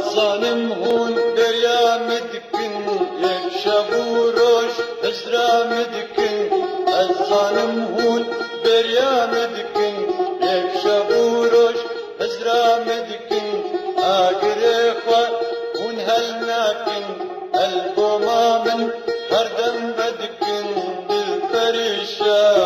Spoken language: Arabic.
الظالم هون بريا مدكن يكشف وروش اسرى مدكن الظالم هون بريا مدكن يكشف وروش اسرى مدكن آقر اخوة هون هالناكن القوما من هردم بدكن بالفريشة